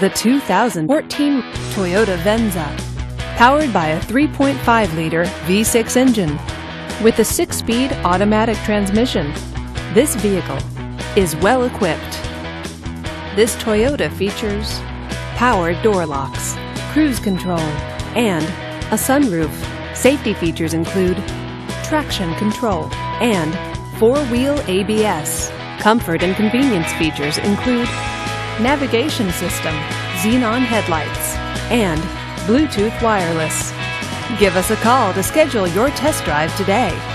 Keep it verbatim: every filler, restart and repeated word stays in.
the two thousand fourteen Toyota Venza, powered by a three point five liter V six engine with a six-speed automatic transmission. This vehicle is well equipped. This Toyota features power door locks, cruise control, and a sunroof. Safety features include traction control and four-wheel A B S. Comfort and convenience features include navigation system, xenon headlights, and Bluetooth wireless. Give us a call to schedule your test drive today.